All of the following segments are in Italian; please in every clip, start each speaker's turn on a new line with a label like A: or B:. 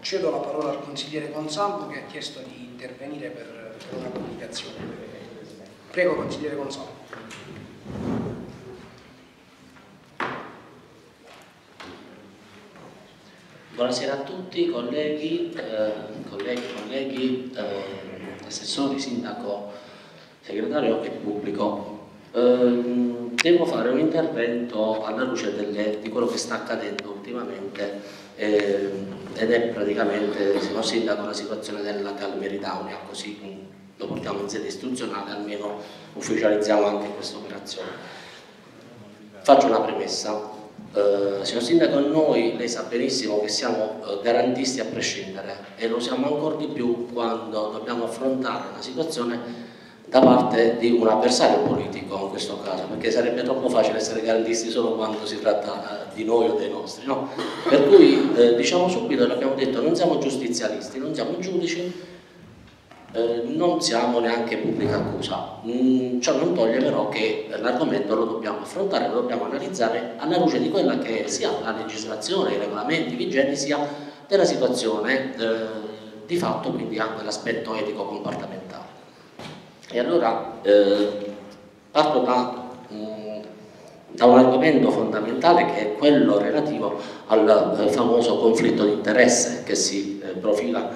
A: Cedo la parola al consigliere Consalvo che ha chiesto di intervenire per una comunicazione. Prego, consigliere Consalvo.
B: Buonasera a tutti, colleghi, assessori, sindaco, segretario e pubblico. Devo fare un intervento alla luce di quello che sta accadendo ultimamente ed è praticamente, signor sindaco, la situazione della Cal Meridaunia, così lo portiamo in sede istituzionale, almeno ufficializziamo anche questa operazione. Faccio una premessa. Signor sindaco, noi, lei sa benissimo che siamo garantisti a prescindere e lo siamo ancora di più quando dobbiamo affrontare una situazione da parte di un avversario politico in questo caso, perché sarebbe troppo facile essere garantisti solo quando si tratta di noi o dei nostri, no? Per cui diciamo subito, l'abbiamo detto, non siamo giustizialisti, non siamo giudici, non siamo neanche pubblica accusa. Ciò non toglie però che l'argomento lo dobbiamo affrontare, lo dobbiamo analizzare alla luce di quella che sia la legislazione, i regolamenti vigenti, sia della situazione di fatto, quindi anche l'aspetto etico-comportamentale. E allora parto da un argomento fondamentale che è quello relativo al famoso conflitto di interesse che si profila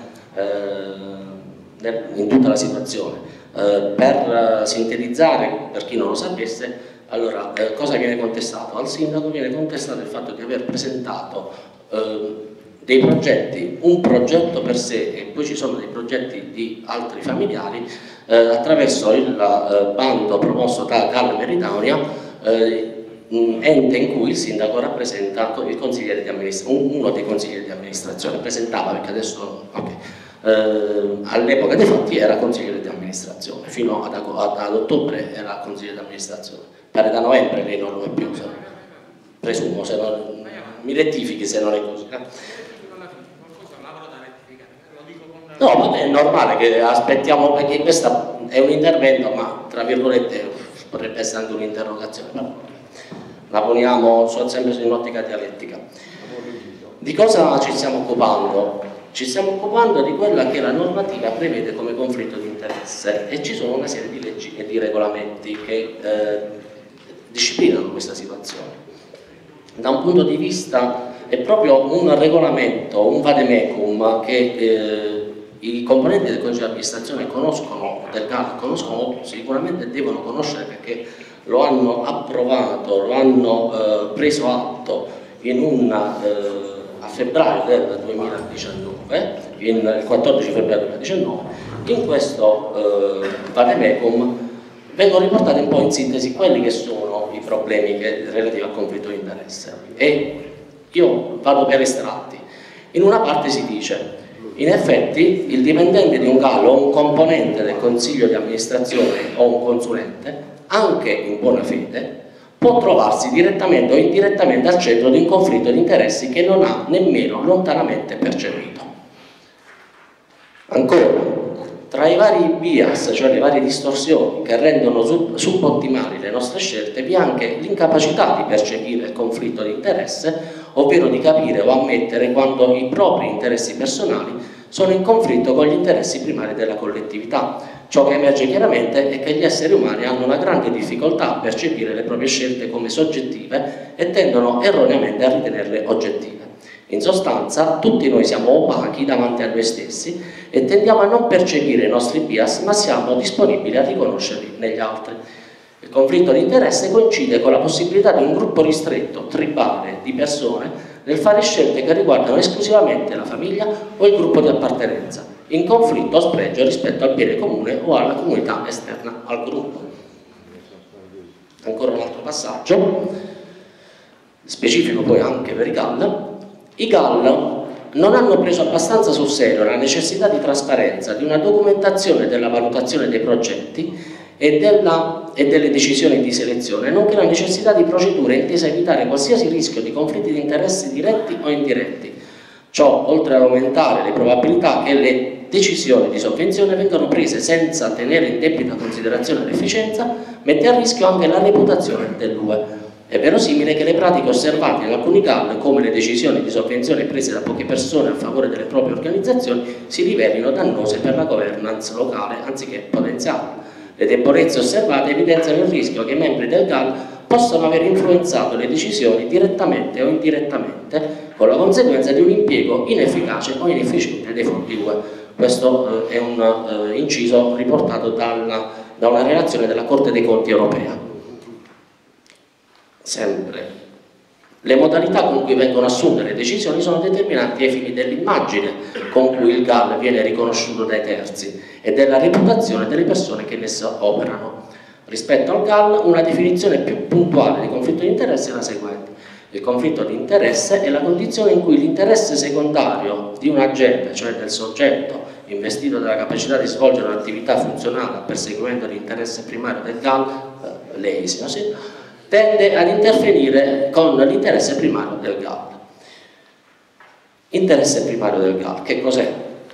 B: in tutta la situazione. Per sintetizzare, per chi non lo sapesse, allora cosa viene contestato? Al sindaco viene contestato il fatto di aver presentato dei progetti, un progetto per sé e poi ci sono dei progetti di altri familiari attraverso il bando promosso da Cal Meridaunia, ente in cui il sindaco rappresenta il consigliere di amministrazione, uno dei consiglieri di amministrazione, presentava perché adesso all'epoca dei fatti era consigliere di amministrazione, fino ad ottobre era consigliere di amministrazione, pare da novembre lei non lo è più, presumo, se non, mi rettifichi se non è così. No, vabbè, è normale che aspettiamo, perché questo è un intervento, ma tra virgolette potrebbe essere anche un'interrogazione, la poniamo sempre in ottica dialettica. Di cosa ci stiamo occupando? Ci stiamo occupando di quella che la normativa prevede come conflitto di interesse e ci sono una serie di leggi e di regolamenti che disciplinano questa situazione. Da un punto di vista è proprio un regolamento, un vademecum che i componenti del Consiglio di amministrazione conoscono, del GAL, conoscono sicuramente, devono conoscere perché lo hanno approvato, lo hanno preso atto a febbraio del 2019, il 14 febbraio 2019, in questo vademecum vengono riportati un po' in sintesi quelli che sono i problemi relativi al conflitto di interesse e io vado per estratti. In una parte si dice: in effetti il dipendente di un GAL o un componente del consiglio di amministrazione o un consulente, anche in buona fede, può trovarsi direttamente o indirettamente al centro di un conflitto di interessi che non ha nemmeno lontanamente percepito. Ancora, tra i vari bias, cioè le varie distorsioni che rendono subottimali le nostre scelte, vi è anche l'incapacità di percepire il conflitto di interesse, ovvero di capire o ammettere quando i propri interessi personali sono in conflitto con gli interessi primari della collettività. Ciò che emerge chiaramente è che gli esseri umani hanno una grande difficoltà a percepire le proprie scelte come soggettive e tendono erroneamente a ritenerle oggettive. In sostanza, tutti noi siamo opachi davanti a noi stessi e tendiamo a non percepire i nostri bias, ma siamo disponibili a riconoscerli negli altri. Il conflitto di interesse coincide con la possibilità di un gruppo ristretto, tribale, di persone nel fare scelte che riguardano esclusivamente la famiglia o il gruppo di appartenenza, in conflitto o spregio rispetto al bene comune o alla comunità esterna al gruppo. Ancora un altro passaggio, specifico poi anche per i GAL. I GAL non hanno preso abbastanza sul serio la necessità di trasparenza di una documentazione della valutazione dei progetti e delle decisioni di selezione, nonché la necessità di procedure intese a evitare qualsiasi rischio di conflitti di interessi diretti o indiretti. Ciò, oltre ad aumentare le probabilità che le decisioni di sovvenzione vengano prese senza tenere in debita considerazione l'efficienza, mette a rischio anche la reputazione dell'UE. È verosimile che le pratiche osservate in alcuni GAL, come le decisioni di sovvenzione prese da poche persone a favore delle proprie organizzazioni, si rivelino dannose per la governance locale anziché potenziale. Le debolezze osservate evidenziano il rischio che i membri del GAL possano aver influenzato le decisioni direttamente o indirettamente, con la conseguenza di un impiego inefficace o inefficiente dei fondi UE. Questo è un inciso riportato da una relazione della Corte dei Conti europea. Sempre. Le modalità con cui vengono assunte le decisioni sono determinanti ai fini dell'immagine con cui il GAL viene riconosciuto dai terzi e della reputazione delle persone che in esso operano. Rispetto al GAL, una definizione più puntuale di conflitto di interesse è la seguente. Il conflitto di interesse è la condizione in cui l'interesse secondario di un agente, cioè del soggetto investito dalla capacità di svolgere un'attività funzionale al perseguimento dell'interesse primario del GAL, l'EISI, tende ad interferire con l'interesse primario del GAL. Interesse primario del GAL, che cos'è?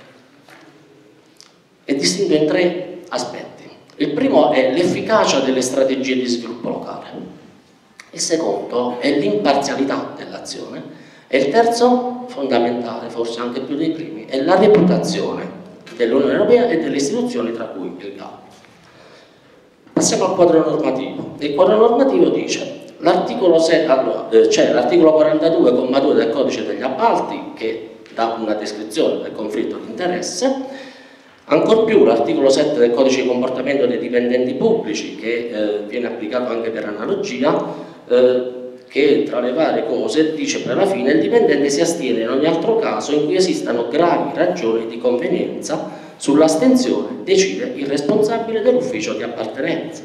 B: È distinto in 3 aspetti. Il primo è l'efficacia delle strategie di sviluppo locale, il secondo è l'imparzialità dell'azione e il terzo, fondamentale, forse anche più dei primi, è la reputazione dell'Unione Europea e delle istituzioni, tra cui il GAL. Passiamo al quadro normativo. Il quadro normativo dice l'articolo 42,2 del codice degli appalti, che dà una descrizione del conflitto di interesse, ancor più l'articolo 7 del codice di comportamento dei dipendenti pubblici, che viene applicato anche per analogia, che tra le varie cose dice per la fine il dipendente si astiene in ogni altro caso in cui esistano gravi ragioni di convenienza. Sull'astensione decide il responsabile dell'ufficio di appartenenza.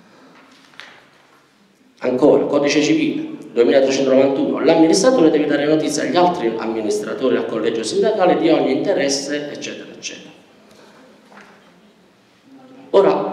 B: Ancora, codice civile 2391, l'amministratore deve dare notizia agli altri amministratori al collegio sindacale di ogni interesse, eccetera, eccetera. Ora,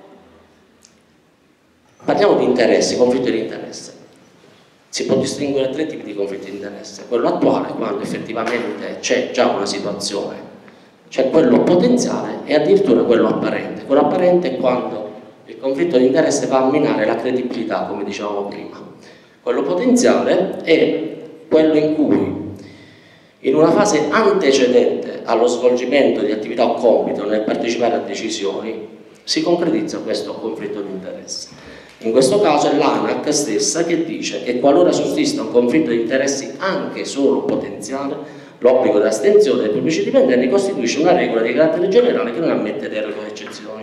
B: parliamo di interessi, conflitto di interesse. Si può distinguere 3 tipi di conflitti di interesse. Quello attuale, quando effettivamente c'è già una situazione, c'è quello potenziale e addirittura quello apparente. Quello apparente è quando il conflitto di interesse va a minare la credibilità, come dicevamo prima. Quello potenziale è quello in cui, in una fase antecedente allo svolgimento di attività o compito nel partecipare a decisioni, si concretizza questo conflitto di interesse. In questo caso è l'ANAC stessa che dice che qualora sussista un conflitto di interessi anche solo potenziale, l'obbligo di astensione dei pubblici dipendenti costituisce una regola di carattere generale che non ammette deroghe o eccezioni.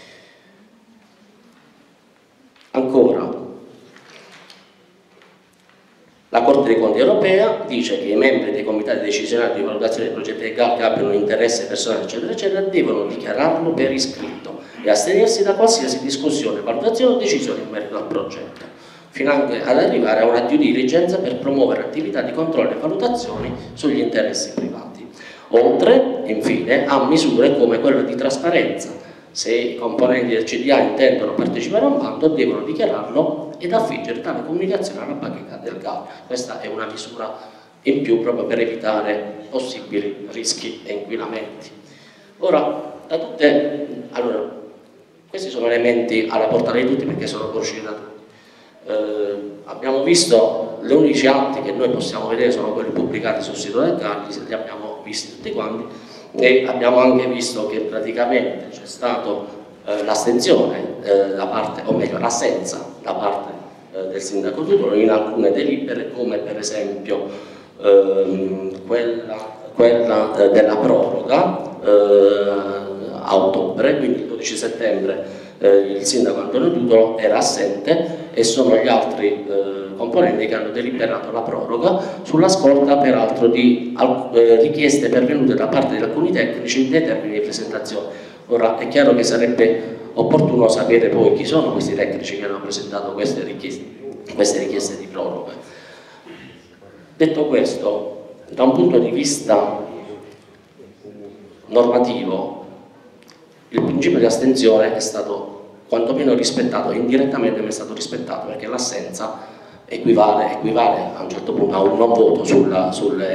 B: Ancora, la Corte dei Conti europea dice che i membri dei comitati decisionali di valutazione dei progetti di GAL che abbiano un interesse personale, eccetera, eccetera, devono dichiararlo per iscritto e astenersi da qualsiasi discussione, valutazione o decisione in merito al progetto, fino anche ad arrivare a una due diligence per promuovere attività di controllo e valutazioni sugli interessi privati. Oltre, infine, a misure come quella di trasparenza. Se i componenti del CDA intendono partecipare a un bando, devono dichiararlo ed affiggere tale comunicazione alla bacheca del GAL. Questa è una misura in più proprio per evitare possibili rischi e inquinamenti. Ora, questi sono elementi alla portata di tutti perché sono conosciuti da tutti. Abbiamo visto, gli unici atti che noi possiamo vedere sono quelli pubblicati sul sito del GAL, li abbiamo visti tutti quanti, e abbiamo anche visto che praticamente c'è stata l'astensione da parte, o meglio l'assenza da parte del sindaco Tutolo in alcune delibere, come per esempio quella della proroga a ottobre, quindi il 12 settembre il sindaco Antonio Tutolo era assente e sono gli altri componenti che hanno deliberato la proroga sulla scorta peraltro di richieste pervenute da parte di alcuni tecnici dei termini di presentazione. Ora è chiaro che sarebbe opportuno sapere poi chi sono questi tecnici che hanno presentato queste richieste di proroga. Detto questo, da un punto di vista normativo il principio di astensione è stato quantomeno rispettato, indirettamente non è stato rispettato, perché l'assenza equivale a un certo punto a un non voto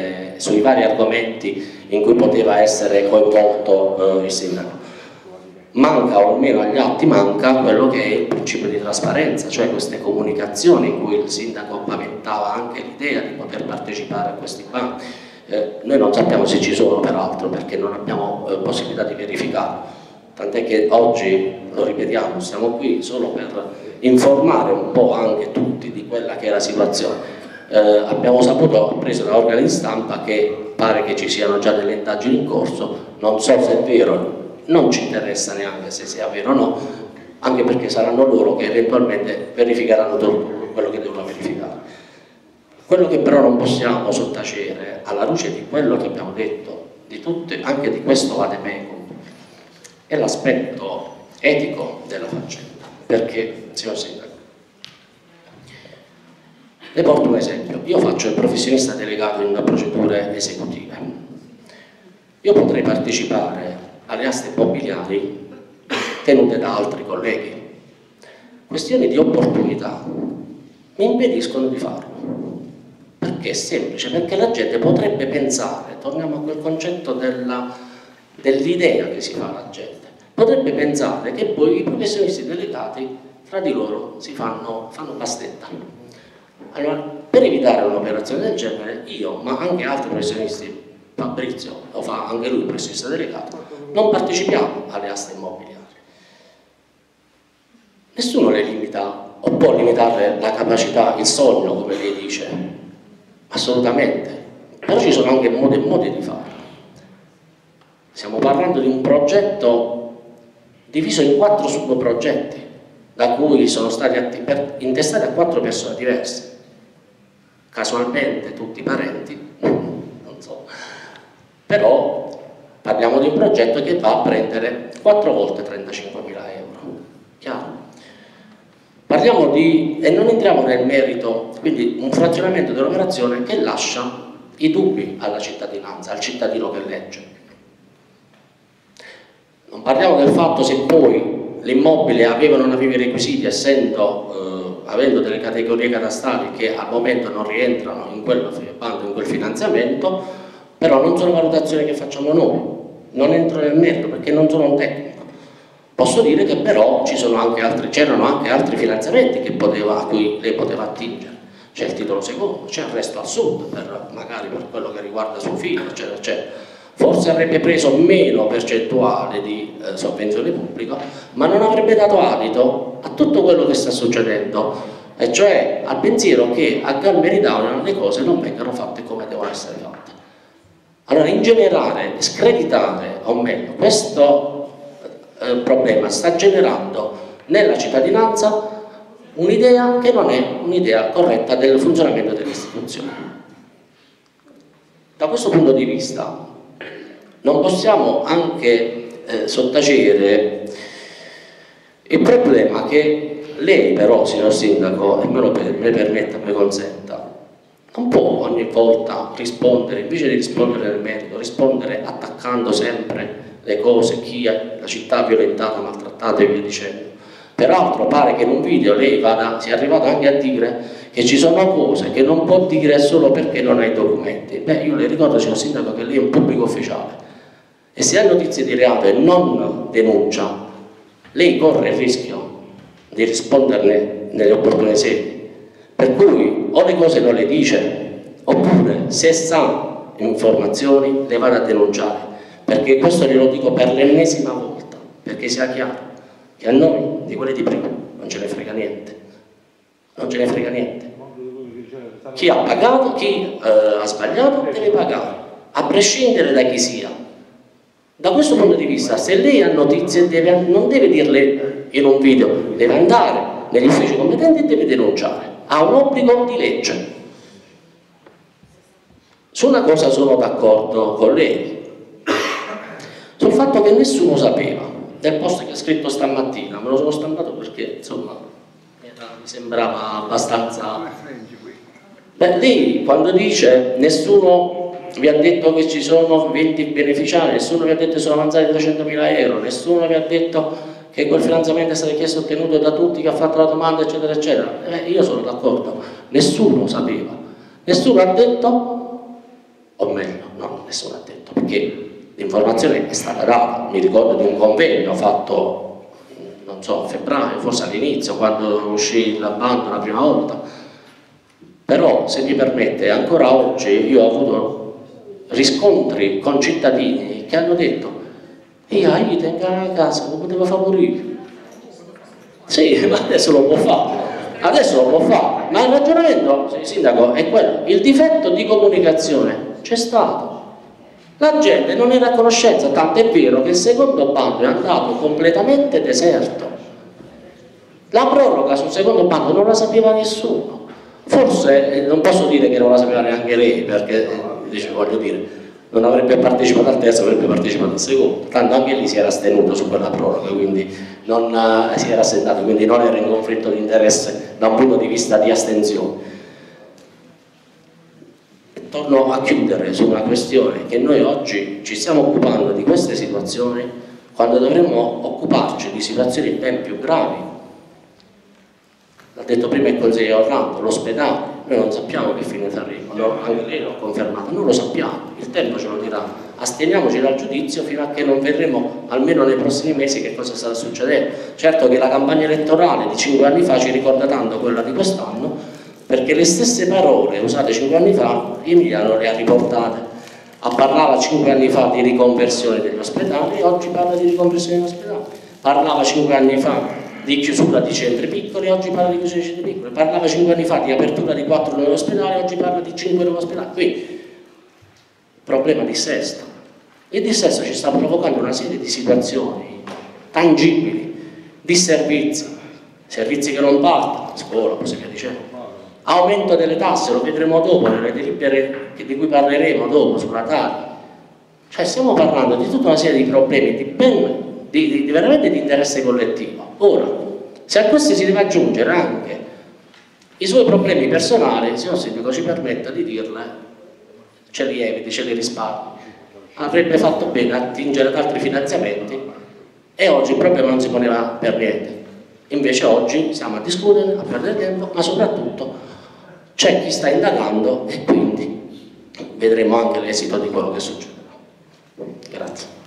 B: sui vari argomenti in cui poteva essere coinvolto il sindaco. manca, o almeno agli atti manca, quello che è il principio di trasparenza, cioè queste comunicazioni in cui il sindaco paventava anche l'idea di poter partecipare a questi banchi. Noi non sappiamo se ci sono, peraltro, perché non abbiamo possibilità di verificarlo, tant'è che oggi, lo ripetiamo, siamo qui solo per informare un po' anche tutti di quella che è la situazione. Abbiamo saputo, preso da organi di stampa, che pare che ci siano già delle indagini in corso, non so se è vero, non ci interessa neanche se sia vero o no, anche perché saranno loro che eventualmente verificheranno tutto quello che devono verificare. Quello che però non possiamo sottacere, alla luce di quello che abbiamo detto, di tutte, anche di questo vademecum, è l'aspetto etico della faccenda. Perché, signor Sindaco, le porto un esempio. Io faccio il professionista delegato in procedure esecutive. Io potrei partecipare alle aste immobiliari tenute da altri colleghi. Questioni di opportunità mi impediscono di farlo. Perché è semplice? Perché la gente potrebbe pensare, torniamo a quel concetto dell'idea che si fa alla gente, potrebbe pensare che poi i professionisti delegati tra di loro fanno pastetta. Allora, per evitare un'operazione del genere, io, ma anche altri professionisti, Fabrizio lo fa anche lui, professionista delegato, non partecipiamo alle aste immobiliari. Nessuno le limita o può limitare la capacità, il sogno, come lei dice. Assolutamente, però ci sono anche modi e modi di farlo. Stiamo parlando di un progetto diviso in 4 subprogetti, da cui sono stati intestati a 4 persone diverse, casualmente tutti parenti, non so, però parliamo di un progetto che va a prendere 4 volte 35.000 euro, chiaro? Parliamo di, e non entriamo nel merito, quindi un frazionamento dell'operazione che lascia i dubbi alla cittadinanza, al cittadino che legge. Non parliamo del fatto se poi l'immobile aveva o non aveva i requisiti, avendo delle categorie catastali che al momento non rientrano in quel bando, in quel finanziamento, però non sono valutazioni che facciamo noi, non entro nel merito perché non sono un tecnico. Posso dire che però c'erano anche altri finanziamenti a cui lei poteva attingere. C'è il titolo secondo, c'è il resto al sud, magari per quello che riguarda suo figlio, eccetera, eccetera. Forse avrebbe preso meno percentuale di sovvenzione pubblica, ma non avrebbe dato adito a tutto quello che sta succedendo, e cioè al pensiero che a Galmeridano le cose non vengano fatte come devono essere fatte. Allora, in generale, screditare, o meglio, questo problema sta generando nella cittadinanza un'idea che non è un'idea corretta del funzionamento delle istituzioni. Da questo punto di vista non possiamo anche sottacere il problema che lei però, signor Sindaco, e me permetta, me consenta, non può ogni volta rispondere, invece di rispondere nel merito, rispondere attaccando sempre le cose, la città violentata, maltrattata e via dicendo. Peraltro pare che in un video lei sia arrivato anche a dire che ci sono cose che non può dire solo perché non ha i documenti. Beh, io le ricordo, signor Sindaco, che lei è un pubblico ufficiale e se ha notizie di reato e non denuncia, lei corre il rischio di risponderne nelle opportune sedi. Per cui o le cose non le dice, oppure se sa informazioni le vada a denunciare. Perché questo glielo dico per l'ennesima volta, perché sia chiaro che a noi, di quelli di prima, non ce ne frega niente. Non ce ne frega niente. Chi ha pagato, chi ha sbagliato deve pagare, a prescindere da chi sia. Da questo punto di vista, se lei ha notizie, non deve dirle in un video, deve andare negli uffici competenti e deve denunciare. Ha un obbligo di legge. Su una cosa sono d'accordo con lei, sul fatto che nessuno sapeva del post che ha scritto stamattina. Me lo sono stampato perché insomma mi sembrava abbastanza. Beh, lei quando dice nessuno vi ha detto che ci sono 20 beneficiari, nessuno vi ha detto che sono avanzati 300.000 euro, nessuno vi ha detto che quel finanziamento è stato chiesto e ottenuto da tutti, che ha fatto la domanda, eccetera, eccetera. Io sono d'accordo, nessuno sapeva, nessuno ha detto, o meglio, no, nessuno ha detto, perché l'informazione è stata data. Mi ricordo di un convegno fatto, non so, a febbraio, forse all'inizio, quando uscì la banda la prima volta. Però, se mi permette, ancora oggi io ho avuto riscontri con cittadini che hanno detto: io tengo a casa, lo potevo fare pure io. Sì, ma adesso lo può fare. Adesso lo può fare, ma il ragionamento, sindaco, è quello: il difetto di comunicazione c'è stato, la gente non era a conoscenza, tanto è vero che il secondo bando è andato completamente deserto. La proroga sul secondo bando non la sapeva nessuno, forse non posso dire che non la sapeva neanche lei, perché voglio dire, non avrebbe partecipato al terzo, avrebbe partecipato al secondo, tanto anche lì si era astenuto su quella proroga, quindi non si era assentato, quindi non era in conflitto di interesse da un punto di vista di astensione. Torno a chiudere su una questione che noi oggi ci stiamo occupando di queste situazioni quando dovremmo occuparci di situazioni ben più gravi. L'ha detto prima il consigliere Orlando, l'ospedale, noi non sappiamo che fine saremo, anche lei l'ha confermato, non lo sappiamo, il tempo ce lo dirà, asteniamoci dal giudizio fino a che non vedremo, almeno nei prossimi mesi, che cosa sta succedendo. Certo che la campagna elettorale di 5 anni fa ci ricorda tanto quella di quest'anno, perché le stesse parole usate 5 anni fa Emiliano le ha riportate. Parlava 5 anni fa di riconversione degli ospedali, oggi parla di riconversione degli ospedali. Parlava 5 anni fa di chiusura di centri piccoli, oggi parla di chiusura di centri piccoli. Parlava 5 anni fa di apertura di 4 nuovi ospedali, oggi parla di 5 nuovi ospedali. Quindi, problema dissesto. Il dissesto ci sta provocando una serie di situazioni tangibili, di servizi che non partono, scuola, così via dicendo. Aumento delle tasse, lo vedremo dopo nelle delibere di cui parleremo dopo sulla Tari. Cioè stiamo parlando di tutta una serie di problemi di veramente di interesse collettivo. Ora, se a questi si deve aggiungere anche i suoi problemi personali, signor Sindaco, ci permetta di dirle, ce li eviti, ce li risparmi. Avrebbe fatto bene attingere ad altri finanziamenti e oggi il problema non si poneva per niente. Invece oggi siamo a discutere, a perdere tempo, ma soprattutto c'è chi sta indagando e quindi vedremo anche l'esito di quello che succederà. Grazie.